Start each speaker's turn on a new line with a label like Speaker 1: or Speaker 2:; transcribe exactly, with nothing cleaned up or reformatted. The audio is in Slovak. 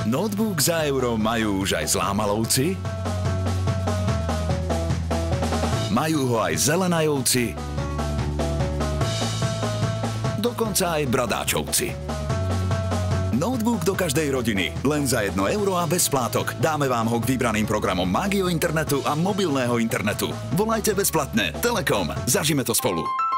Speaker 1: Notebook za euro majú už aj zlámalovci, majú ho aj zelenajovci, dokonca aj bradáčovci. Notebook do každej rodiny, len za jedno euro a bez splátok. Dáme vám ho k vybraným programom Magio internetu a mobilného internetu. Volajte bezplatne. Telekom. Zažime to spolu.